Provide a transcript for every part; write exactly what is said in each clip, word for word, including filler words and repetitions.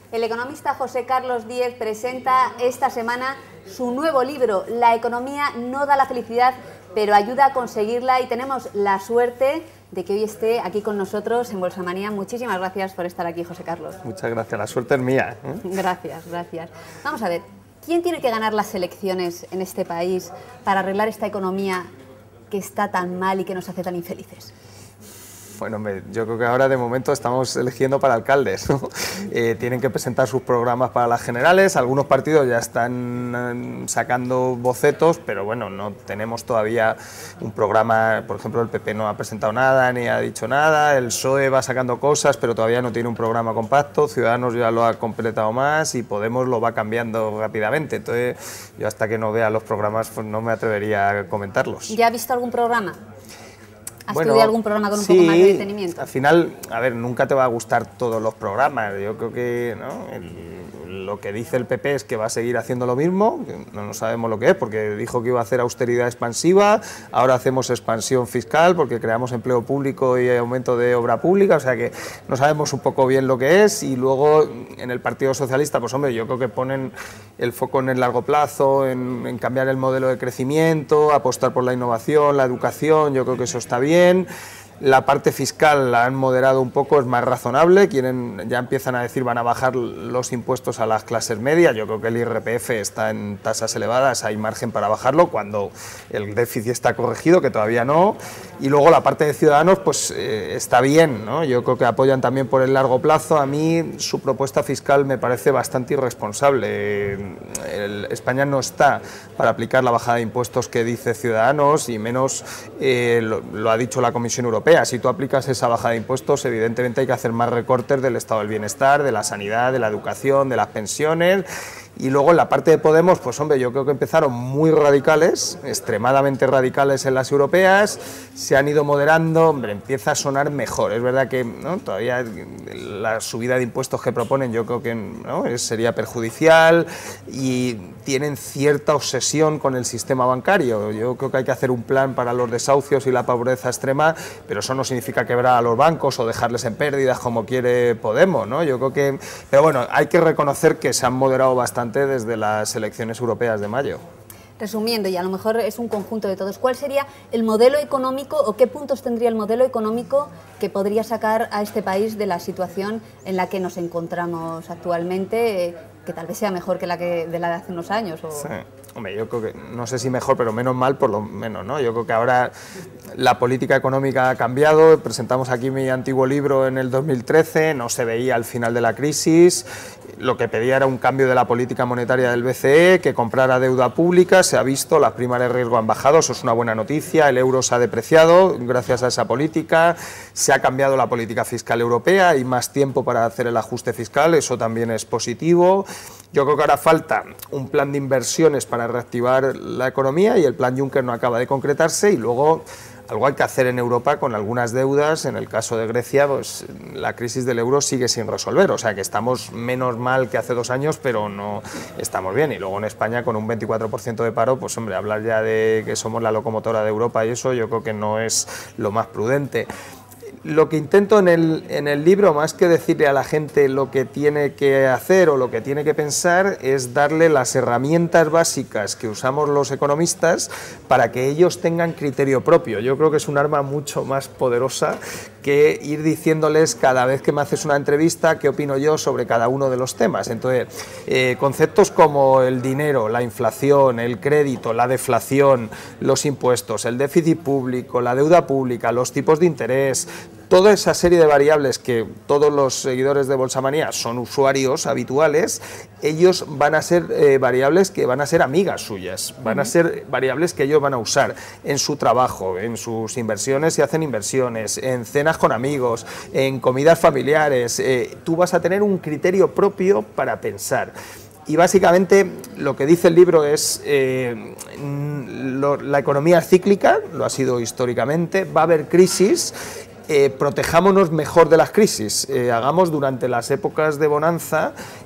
El economista José Carlos Díez presenta esta semana su nuevo libro, La economía no da la felicidad, pero ayuda a conseguirla, y tenemos la suerte de que hoy esté aquí con nosotros en Bolsamanía. Muchísimas gracias por estar aquí, José Carlos. Muchas gracias, la suerte es mía, ¿eh? Gracias, gracias. Vamos a ver, ¿quién tiene que ganar las elecciones en este país para arreglar esta economía que está tan mal y que nos hace tan infelices? Bueno, hombre, yo creo que ahora de momento estamos eligiendo para alcaldes, ¿no? Eh, tienen que presentar sus programas para las generales, algunos partidos ya están sacando bocetos, pero bueno, no tenemos todavía un programa. Por ejemplo, el P P no ha presentado nada, ni ha dicho nada, el P S O E va sacando cosas, pero todavía no tiene un programa compacto, Ciudadanos ya lo ha completado más y Podemos lo va cambiando rápidamente. Entonces, yo hasta que no vea los programas, pues no me atrevería a comentarlos. ¿Ya ha visto algún programa? ¿Has Bueno, estudiado algún programa con un sí, poco más de detenimiento? Al final, a ver, nunca te va a gustar todos los programas. Yo creo que, ¿no?, el, lo que dice el P P es que va a seguir haciendo lo mismo, que no, no sabemos lo que es, porque dijo que iba a hacer austeridad expansiva, ahora hacemos expansión fiscal porque creamos empleo público y aumento de obra pública, o sea que no sabemos un poco bien lo que es. Y luego en el Partido Socialista, pues hombre, yo creo que ponen el foco en el largo plazo, en, en cambiar el modelo de crecimiento, apostar por la innovación, la educación. Yo creo que eso está bien. La parte fiscal la han moderado un poco, es más razonable, quieren, ya empiezan a decir van a bajar los impuestos a las clases medias. Yo creo que el I R P F está en tasas elevadas, hay margen para bajarlo cuando el déficit está corregido, que todavía no. Y luego la parte de Ciudadanos, pues eh, está bien, ¿no? Yo creo que apoyan también por el largo plazo. A mí su propuesta fiscal me parece bastante irresponsable. El, España no está para aplicar la bajada de impuestos que dice Ciudadanos, y menos eh, lo, lo ha dicho la Comisión Europea. Si tú aplicas esa bajada de impuestos, evidentemente hay que hacer más recortes del estado del bienestar, de la sanidad, de la educación, de las pensiones. Y luego en la parte de Podemos, pues hombre, yo creo que empezaron muy radicales, extremadamente radicales en las europeas, se han ido moderando, hombre, empieza a sonar mejor. Es verdad que, ¿no?, todavía la subida de impuestos que proponen yo creo que, ¿no?, sería perjudicial, y tienen cierta obsesión con el sistema bancario. Yo creo que hay que hacer un plan para los desahucios y la pobreza extrema, pero eso no significa quebrar a los bancos o dejarles en pérdidas como quiere Podemos, ¿no? Yo creo que, pero bueno, hay que reconocer que se han moderado bastante desde las elecciones europeas de mayo. Resumiendo, y a lo mejor es un conjunto de todos, ¿cuál sería el modelo económico o qué puntos tendría el modelo económico que podría sacar a este país de la situación en la que nos encontramos actualmente, eh, que tal vez sea mejor que la que de la de hace unos años? O... Sí. Hombre, yo creo que, no sé si mejor, pero menos mal por lo menos, ¿no? Yo creo que ahora la política económica ha cambiado. Presentamos aquí mi antiguo libro en el dos mil trece, no se veía el final de la crisis. Lo que pedía era un cambio de la política monetaria del B C E, que comprara deuda pública. Se ha visto, las primas de riesgo han bajado, eso es una buena noticia. El euro se ha depreciado gracias a esa política. Se ha cambiado la política fiscal europea, hay más tiempo para hacer el ajuste fiscal, eso también es positivo. Yo creo que ahora falta un plan de inversiones para reactivar la economía, y el plan Juncker no acaba de concretarse. Y luego algo hay que hacer en Europa con algunas deudas. En el caso de Grecia, pues la crisis del euro sigue sin resolver, o sea que estamos menos mal que hace dos años, pero no estamos bien. Y luego en España, con un veinticuatro por ciento de paro, pues hombre, hablar ya de que somos la locomotora de Europa y eso, yo creo que no es lo más prudente. Lo que intento en el, en el libro, más que decirle a la gente lo que tiene que hacer o lo que tiene que pensar, es darle las herramientas básicas que usamos los economistas para que ellos tengan criterio propio. Yo creo que es un arma mucho más poderosa que ir diciéndoles cada vez que me haces una entrevista qué opino yo sobre cada uno de los temas. Entonces, eh, conceptos como el dinero, la inflación, el crédito, la deflación, los impuestos, el déficit público, la deuda pública, los tipos de interés, toda esa serie de variables que todos los seguidores de Bolsamanía son usuarios habituales, ellos van a ser eh, variables que van a ser amigas suyas, van a ser variables que ellos van a usar en su trabajo, en sus inversiones, si hacen inversiones, en cenas con amigos, en comidas familiares. Eh, tú vas a tener un criterio propio para pensar. Y básicamente lo que dice el libro es eh, lo, la economía es cíclica, lo ha sido históricamente, va a haber crisis. Eh, protejámonos mejor de las crisis, eh, hagamos durante las épocas de bonanza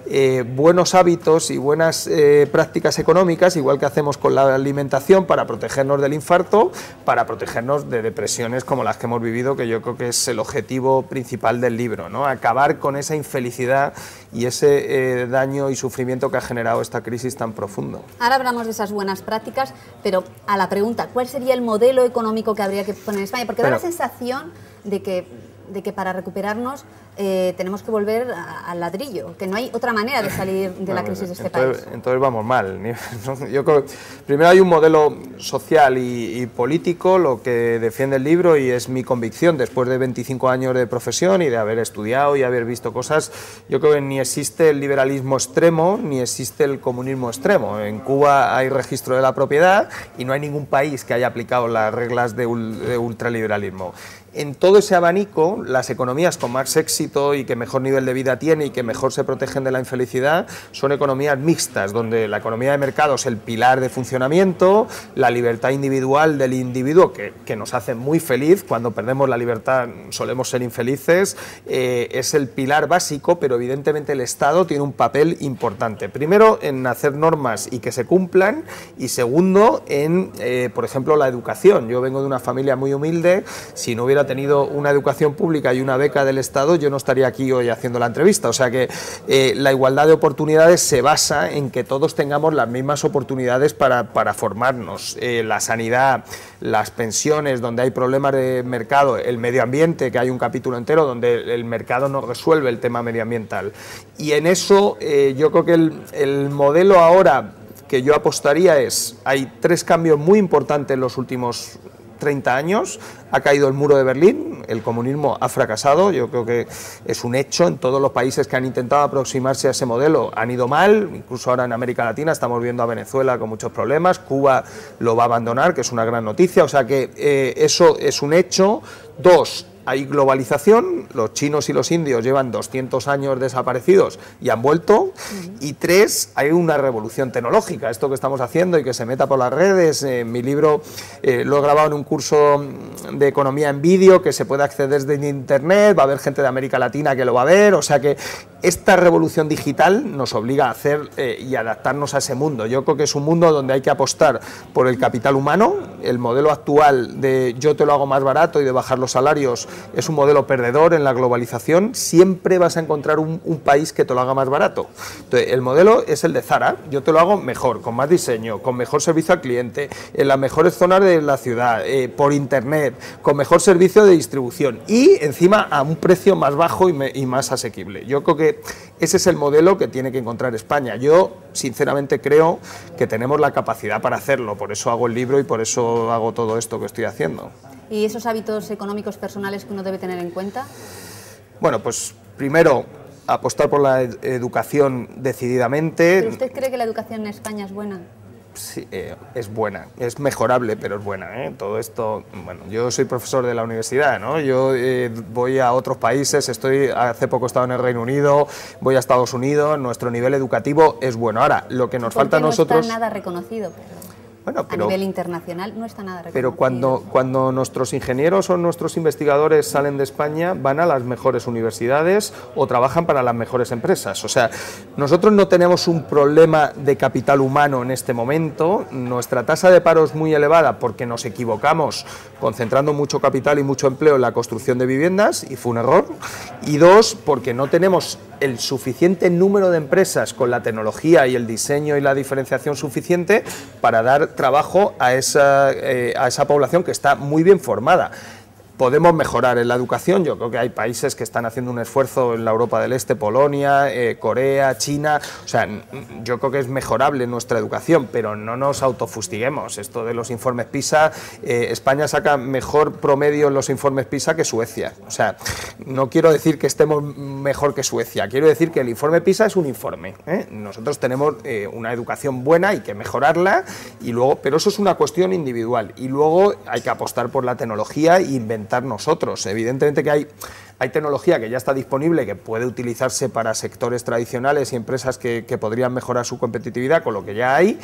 eh, buenos hábitos y buenas eh, prácticas económicas, igual que hacemos con la alimentación, para protegernos del infarto, para protegernos de depresiones como las que hemos vivido, que yo creo que es el objetivo principal del libro, ¿no? Acabar con esa infelicidad y ese eh, daño y sufrimiento que ha generado esta crisis tan profundo. Ahora hablamos de esas buenas prácticas, pero a la pregunta, ¿cuál sería el modelo económico que habría que poner en España? Porque pero, da la sensación de que, de que para recuperarnos eh, tenemos que volver a, al ladrillo, que no hay otra manera de salir de bueno, la crisis de este entonces, país. Entonces vamos mal. Yo creo, primero hay un modelo social y, y político, lo que defiende el libro, y es mi convicción, después de veinticinco años de profesión y de haber estudiado y haber visto cosas, yo creo que ni existe el liberalismo extremo ni existe el comunismo extremo. En Cuba hay registro de la propiedad y no hay ningún país que haya aplicado las reglas de, de ultraliberalismo. En todo ese abanico, las economías con más éxito y que mejor nivel de vida tiene y que mejor se protegen de la infelicidad son economías mixtas, donde la economía de mercado es el pilar de funcionamiento, la libertad individual del individuo, que, que nos hace muy feliz, cuando perdemos la libertad solemos ser infelices, eh, es el pilar básico, pero evidentemente el Estado tiene un papel importante. Primero, en hacer normas y que se cumplan, y segundo, en, eh, por ejemplo, la educación. Yo vengo de una familia muy humilde, si no hubiera tenido una educación pública y una beca del Estado, yo no estaría aquí hoy haciendo la entrevista. O sea que eh, la igualdad de oportunidades se basa en que todos tengamos las mismas oportunidades para, para formarnos. Eh, la sanidad, las pensiones, donde hay problemas de mercado, el medio ambiente, que hay un capítulo entero donde el mercado no resuelve el tema medioambiental. Y en eso eh, yo creo que el, el modelo ahora que yo apostaría es, hay tres cambios muy importantes en los últimos treinta años. Ha caído el muro de Berlín, el comunismo ha fracasado, yo creo que es un hecho. En todos los países que han intentado aproximarse a ese modelo han ido mal, incluso ahora en América Latina estamos viendo a Venezuela con muchos problemas, Cuba lo va a abandonar, que es una gran noticia, o sea que eh, eso es un hecho. Dos, hay globalización, los chinos y los indios llevan doscientos años desaparecidos y han vuelto. Uh-huh. Y tres, hay una revolución tecnológica, esto que estamos haciendo y que se meta por las redes. Eh, mi libro eh, lo he grabado en un curso de economía en vídeo que se puede acceder desde internet, va a haber gente de América Latina que lo va a ver, o sea que esta revolución digital nos obliga a hacer eh, y adaptarnos a ese mundo. Yo creo que es un mundo donde hay que apostar por el capital humano. El modelo actual de yo te lo hago más barato y de bajar los salarios es un modelo perdedor en la globalización. Siempre vas a encontrar un, un país que te lo haga más barato. Entonces, el modelo es el de Zara, yo te lo hago mejor, con más diseño, con mejor servicio al cliente, en las mejores zonas de la ciudad, eh, por internet, con mejor servicio de distribución y encima a un precio más bajo y, me, y más asequible. Yo creo que ese es el modelo que tiene que encontrar España. Yo sinceramente creo que tenemos la capacidad para hacerlo, por eso hago el libro y por eso hago todo esto que estoy haciendo. ¿Y esos hábitos económicos personales que uno debe tener en cuenta? Bueno, pues primero, apostar por la ed- educación decididamente. ¿Pero usted cree que la educación en España es buena? Sí, eh, es buena, es mejorable, pero es buena, ¿eh? Todo esto, bueno, yo soy profesor de la universidad, ¿no? Yo eh, voy a otros países, estoy, hace poco he estado en el Reino Unido, voy a Estados Unidos, nuestro nivel educativo es bueno. Ahora, lo que nos falta a nosotros... No está nada reconocido, pero... Bueno, pero, a nivel internacional no está nada reconocido. Pero cuando, cuando nuestros ingenieros o nuestros investigadores salen de España, van a las mejores universidades o trabajan para las mejores empresas. O sea, nosotros no tenemos un problema de capital humano en este momento. Nuestra tasa de paro es muy elevada porque nos equivocamos concentrando mucho capital y mucho empleo en la construcción de viviendas, y fue un error. Y dos, porque no tenemos el suficiente número de empresas con la tecnología y el diseño y la diferenciación suficiente para dar trabajo a esa, eh, a esa población que está muy bien formada. Podemos mejorar en la educación, yo creo que hay países que están haciendo un esfuerzo en la Europa del Este, Polonia, eh, Corea, China, o sea, yo creo que es mejorable nuestra educación, pero no nos autofustiguemos. Esto de los informes PISA, eh, España saca mejor promedio en los informes PISA que Suecia, o sea, no quiero decir que estemos mejor que Suecia, quiero decir que el informe PISA es un informe, ¿eh? Nosotros tenemos eh, una educación buena, hay que mejorarla, y luego, pero eso es una cuestión individual, y luego hay que apostar por la tecnología e inventar nosotros. Evidentemente que hay, hay tecnología que ya está disponible, que puede utilizarse para sectores tradicionales y empresas que, que podrían mejorar su competitividad con lo que ya hay.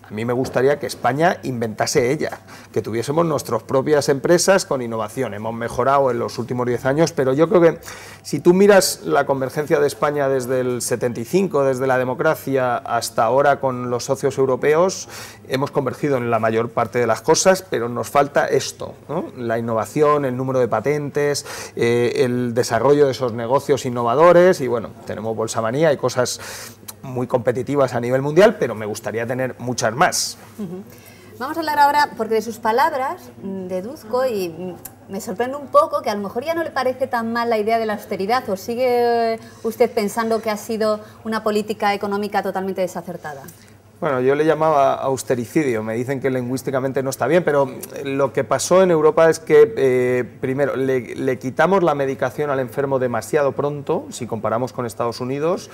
A mí me gustaría que España inventase ella, que tuviésemos nuestras propias empresas con innovación. Hemos mejorado en los últimos diez años, pero yo creo que si tú miras la convergencia de España desde el setenta y cinco, desde la democracia hasta ahora con los socios europeos, hemos convergido en la mayor parte de las cosas, pero nos falta esto, ¿no? La innovación, el número de patentes, eh, el desarrollo de esos negocios innovadores y bueno, tenemos Bolsa Manía y cosas muy competitivas a nivel mundial, pero me gustaría tener muchas más. Uh-huh. Vamos a hablar ahora, porque de sus palabras deduzco y me sorprende un poco que a lo mejor ya no le parece tan mal la idea de la austeridad, o sigue usted pensando que ha sido una política económica totalmente desacertada. Bueno, yo le llamaba austericidio, me dicen que lingüísticamente no está bien, pero lo que pasó en Europa es que, eh, primero, le, le quitamos la medicación al enfermo demasiado pronto, si comparamos con Estados Unidos,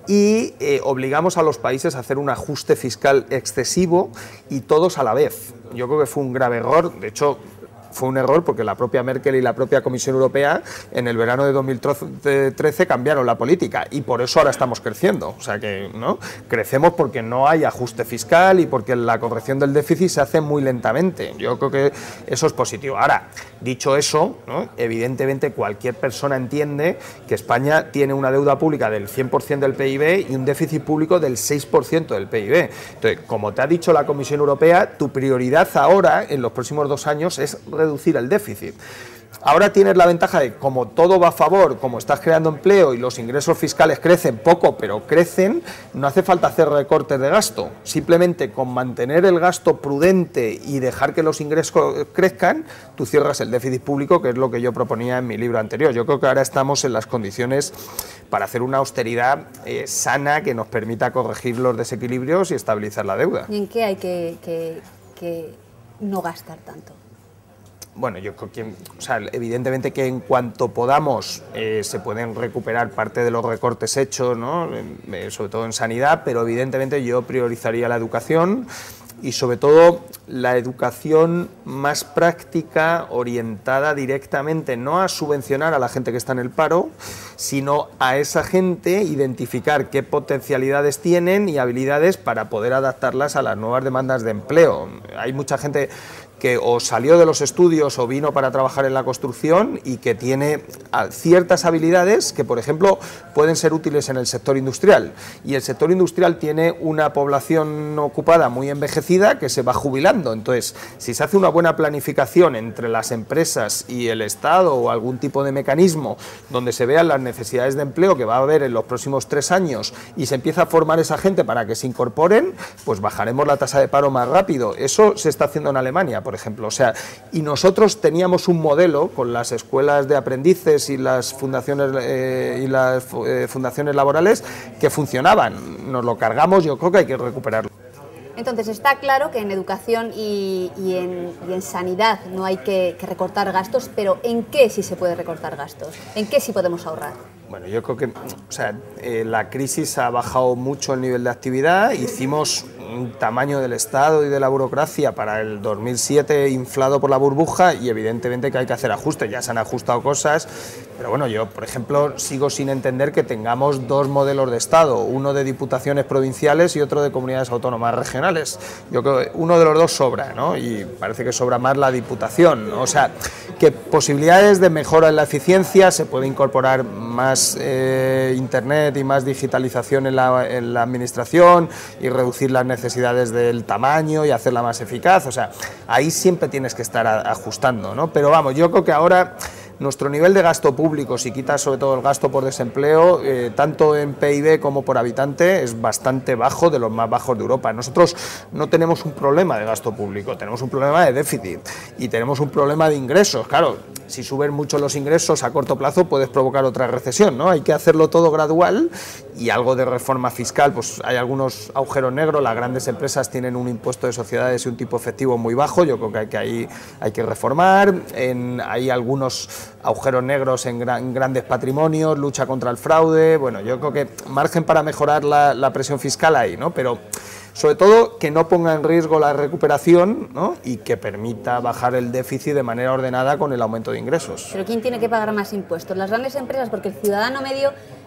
y eh, obligamos a los países a hacer un ajuste fiscal excesivo y todos a la vez. Yo creo que fue un grave error, de hecho, fue un error porque la propia Merkel y la propia Comisión Europea en el verano de dos mil trece cambiaron la política y por eso ahora estamos creciendo. O sea que ¿no? crecemos porque no hay ajuste fiscal y porque la corrección del déficit se hace muy lentamente. Yo creo que eso es positivo. Ahora, dicho eso, ¿no? evidentemente cualquier persona entiende que España tiene una deuda pública del cien por ciento del P I B y un déficit público del seis por ciento del P I B. Entonces, como te ha dicho la Comisión Europea, tu prioridad ahora, en los próximos dos años, es reducir el déficit. Ahora tienes la ventaja de, como todo va a favor, como estás creando empleo y los ingresos fiscales crecen poco, pero crecen, no hace falta hacer recortes de gasto. Simplemente con mantener el gasto prudente y dejar que los ingresos crezcan, tú cierras el déficit público, que es lo que yo proponía en mi libro anterior. Yo creo que ahora estamos en las condiciones para hacer una austeridad eh, sana que nos permita corregir los desequilibrios y estabilizar la deuda. ¿Y en qué hay que, que, que no gastar tanto? Bueno, yo creo que, o sea, evidentemente que en cuanto podamos eh, se pueden recuperar parte de los recortes hechos, ¿no? eh, sobre todo en sanidad, pero evidentemente yo priorizaría la educación y sobre todo la educación más práctica, orientada directamente no a subvencionar a la gente que está en el paro, sino a esa gente identificar qué potencialidades tienen y habilidades para poder adaptarlas a las nuevas demandas de empleo. Hay mucha gente que o salió de los estudios o vino para trabajar en la construcción y que tiene ciertas habilidades que, por ejemplo, pueden ser útiles en el sector industrial. Y el sector industrial tiene una población ocupada muy envejecida que se va jubilando. Entonces, si se hace una buena planificación entre las empresas y el Estado o algún tipo de mecanismo donde se vean las necesidades de empleo que va a haber en los próximos tres años y se empieza a formar esa gente para que se incorporen, pues bajaremos la tasa de paro más rápido. Eso se está haciendo en Alemania, por ejemplo. O sea, y nosotros teníamos un modelo con las escuelas de aprendices y las fundaciones eh, y las eh, fundaciones laborales que funcionaban. Nos lo cargamos, yo creo que hay que recuperarlo. Entonces está claro que en educación y, y, en, y en sanidad no hay que, que recortar gastos, pero ¿en qué sí se puede recortar gastos? ¿En qué sí podemos ahorrar? Bueno, yo creo que o sea, eh, la crisis ha bajado mucho el nivel de actividad, hicimos un tamaño del Estado y de la burocracia para el dos mil siete inflado por la burbuja y evidentemente que hay que hacer ajustes, ya se han ajustado cosas, pero bueno, yo por ejemplo sigo sin entender que tengamos dos modelos de Estado, uno de diputaciones provinciales y otro de comunidades autónomas regionales. Yo creo que uno de los dos sobra, ¿no? Y parece que sobra más la diputación, ¿no? O sea, que posibilidades de mejora en la eficiencia, se puede incorporar más eh, internet y más digitalización en la, en la administración y reducir las necesidades del tamaño y hacerla más eficaz. O sea, ahí siempre tienes que estar a, ajustando, ¿no? Pero vamos, yo creo que ahora nuestro nivel de gasto público, si quitas sobre todo el gasto por desempleo, eh, tanto en P I B como por habitante, es bastante bajo, de los más bajos de Europa. Nosotros no tenemos un problema de gasto público, tenemos un problema de déficit y tenemos un problema de ingresos. Claro, si suben mucho los ingresos a corto plazo puedes provocar otra recesión, ¿no? Hay que hacerlo todo gradual y algo de reforma fiscal, pues hay algunos agujeros negros, las grandes empresas tienen un impuesto de sociedades y un tipo efectivo muy bajo, yo creo que hay que, ahí hay que reformar, en, hay algunos agujeros negros en, gran, en grandes patrimonios, lucha contra el fraude, bueno, yo creo que margen para mejorar la, la presión fiscal hay, ¿no? Pero sobre todo que no ponga en riesgo la recuperación, ¿no? Y que permita bajar el déficit de manera ordenada con el aumento de ingresos. ¿Pero quién tiene que pagar más impuestos? ¿Las grandes empresas? Porque el ciudadano medio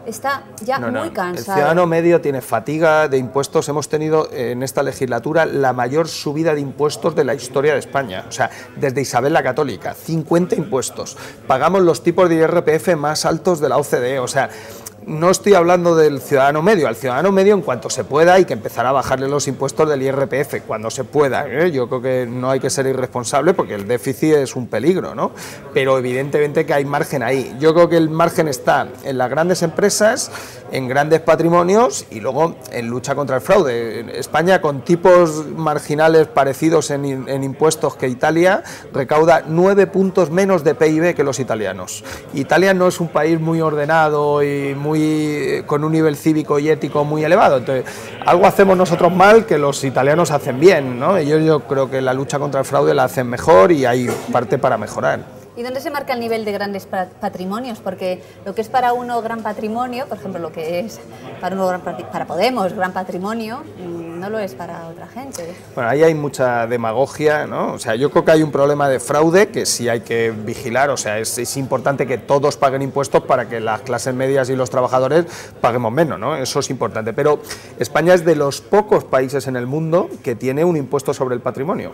está ya no, no. muy cansado. El ciudadano medio tiene fatiga de impuestos. Hemos tenido en esta legislatura la mayor subida de impuestos de la historia de España. O sea, desde Isabel la Católica, cincuenta impuestos. Pagamos los tipos de I R P F más altos de la O C D E. O sea, no estoy hablando del ciudadano medio. Al ciudadano medio, en cuanto se pueda, hay que empezar a bajarle los impuestos del I R P F, cuando se pueda, ¿eh? Yo creo que no hay que ser irresponsable porque el déficit es un peligro, ¿no? Pero evidentemente que hay margen ahí. Yo creo que el margen está en las grandes empresas, en grandes patrimonios y luego en lucha contra el fraude. España, con tipos marginales parecidos en, en impuestos que Italia, recauda nueve puntos menos de P I B que los italianos. Italia no es un país muy ordenado y muy con un nivel cívico y ético muy elevado. Entonces, algo hacemos nosotros mal que los italianos hacen bien, ¿no? Ellos, yo creo que la lucha contra el fraude la hacen mejor y hay parte para mejorar. ¿Y dónde se marca el nivel de grandes patrimonios? Porque lo que es para uno gran patrimonio, por ejemplo, lo que es para uno gran, para Podemos gran patrimonio, no lo es para otra gente. Bueno, ahí hay mucha demagogia, ¿no? O sea, yo creo que hay un problema de fraude que sí hay que vigilar. O sea, es, es importante que todos paguen impuestos para que las clases medias y los trabajadores paguemos menos, ¿no? Eso es importante. Pero España es de los pocos países en el mundo que tiene un impuesto sobre el patrimonio.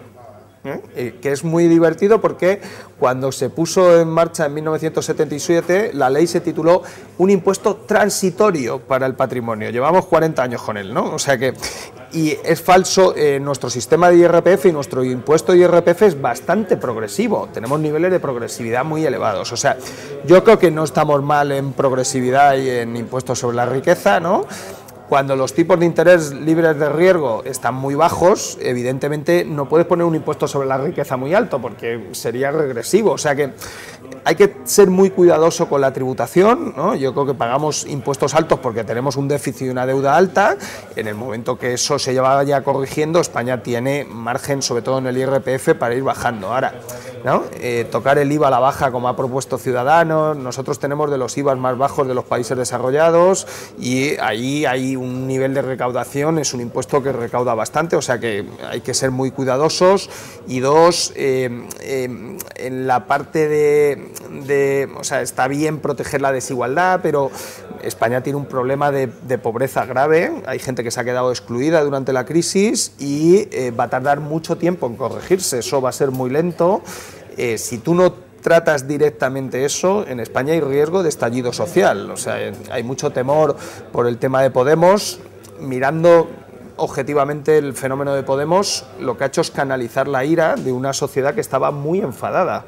¿Eh? Que es muy divertido porque cuando se puso en marcha en mil novecientos setenta y siete la ley se tituló un impuesto transitorio para el patrimonio. Llevamos cuarenta años con él, ¿no? O sea que, y es falso, eh, nuestro sistema de I R P F y nuestro impuesto de I R P F es bastante progresivo, tenemos niveles de progresividad muy elevados. O sea, yo creo que no estamos mal en progresividad y en impuestos sobre la riqueza, ¿no? Cuando los tipos de interés libres de riesgo están muy bajos, evidentemente no puedes poner un impuesto sobre la riqueza muy alto porque sería regresivo. O sea que hay que ser muy cuidadoso con la tributación, ¿no? Yo creo que pagamos impuestos altos porque tenemos un déficit y una deuda alta. En el momento que eso se vaya corrigiendo, España tiene margen, sobre todo en el I R P F, para ir bajando. Ahora, ¿no? Eh, tocar el I V A a la baja, como ha propuesto Ciudadanos, nosotros tenemos de los I V As más bajos de los países desarrollados y ahí hay un nivel de recaudación, es un impuesto que recauda bastante, o sea que hay que ser muy cuidadosos. Y dos, eh, eh, en la parte de, de, o sea, está bien proteger la desigualdad, pero España tiene un problema de, de pobreza grave, hay gente que se ha quedado excluida durante la crisis y eh, va a tardar mucho tiempo en corregirse, eso va a ser muy lento. Eh, si tú no tratas directamente eso, en España hay riesgo de estallido social. O sea, hay mucho temor por el tema de Podemos. Mirando objetivamente el fenómeno de Podemos, lo que ha hecho es canalizar la ira de una sociedad que estaba muy enfadada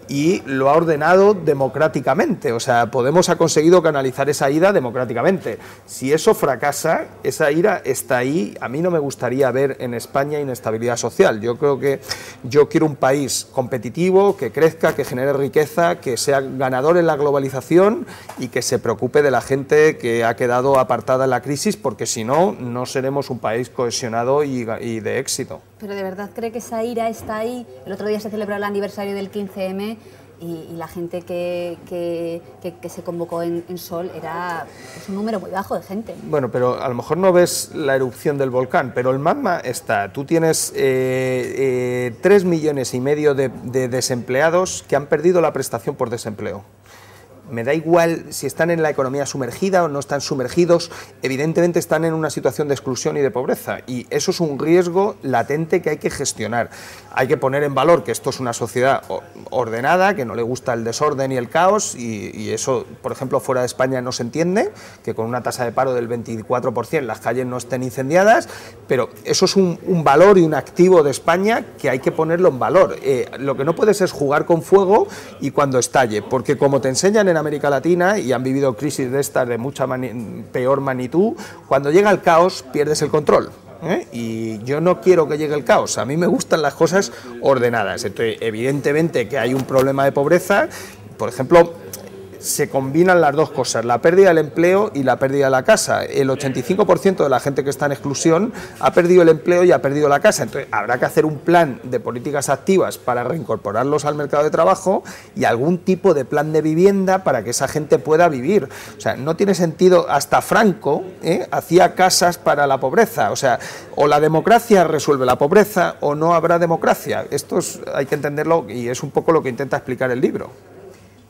y lo ha ordenado democráticamente. O sea, Podemos ha conseguido canalizar esa ira democráticamente. Si eso fracasa, esa ira está ahí. A mí no me gustaría ver en España inestabilidad social. Yo creo que yo quiero un país competitivo, que crezca, que genere riqueza, que sea ganador en la globalización y que se preocupe de la gente que ha quedado apartada en la crisis, porque si no, no seremos un país cohesionado y, y de éxito. ¿Pero de verdad cree que esa ira está ahí? El otro día se celebró el aniversario del quince eme y, y la gente que, que, que, que se convocó en, en Sol era pues, un número muy bajo de gente. Bueno, pero a lo mejor no ves la erupción del volcán, pero el magma está. Tú tienes eh, eh, tres millones y medio de, de desempleados que han perdido la prestación por desempleo. Me da igual si están en la economía sumergida o no están sumergidos, evidentemente están en una situación de exclusión y de pobreza, y eso es un riesgo latente que hay que gestionar. Hay que poner en valor que esto es una sociedad ordenada, que no le gusta el desorden y el caos, y, y eso, por ejemplo, fuera de España no se entiende, que con una tasa de paro del veinticuatro por ciento las calles no estén incendiadas, pero eso es un, un valor y un activo de España que hay que ponerlo en valor. Eh, lo que no puedes es jugar con fuego y cuando estalle, porque como te enseñan en América Latina, y han vivido crisis de estas de mucha mani- peor magnitud, cuando llega el caos pierdes el control. ¿Eh? Y yo no quiero que llegue el caos, a mí me gustan las cosas ordenadas. Entonces, evidentemente que hay un problema de pobreza, por ejemplo, se combinan las dos cosas, la pérdida del empleo y la pérdida de la casa. El ochenta y cinco por ciento de la gente que está en exclusión ha perdido el empleo y ha perdido la casa. Entonces habrá que hacer un plan de políticas activas para reincorporarlos al mercado de trabajo y algún tipo de plan de vivienda para que esa gente pueda vivir. O sea, no tiene sentido, hasta Franco ¿eh? hacía casas para la pobreza. O sea, o la democracia resuelve la pobreza o no habrá democracia. Esto es, hay que entenderlo, y es un poco lo que intenta explicar el libro.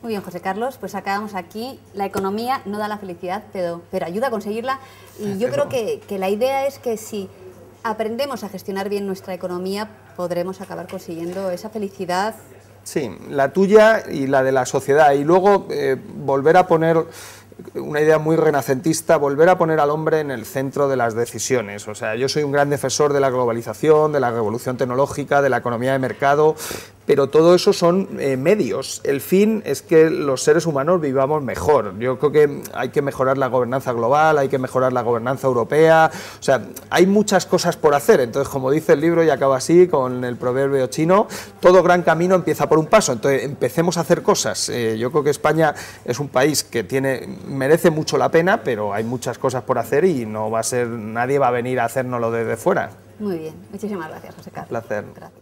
Muy bien, José Carlos, pues acabamos aquí. La economía no da la felicidad, pero, pero ayuda a conseguirla. Y yo creo que, que la idea es que si aprendemos a gestionar bien nuestra economía, podremos acabar consiguiendo esa felicidad. Sí, la tuya y la de la sociedad. Y luego eh, volver a poner una idea muy renacentista, volver a poner al hombre en el centro de las decisiones. O sea, yo soy un gran defensor de la globalización, de la revolución tecnológica, de la economía de mercado, pero todo eso son eh, medios. El fin es que los seres humanos vivamos mejor. Yo creo que hay que mejorar la gobernanza global, hay que mejorar la gobernanza europea, o sea, hay muchas cosas por hacer. Entonces, como dice el libro, y acaba así, con el proverbio chino, todo gran camino empieza por un paso. Entonces, empecemos a hacer cosas. Eh, yo creo que España es un país que tiene, merece mucho la pena, pero hay muchas cosas por hacer y no va a ser, nadie va a venir a hacérnoslo desde fuera. Muy bien, muchísimas gracias, José Carlos. Un placer. Gracias.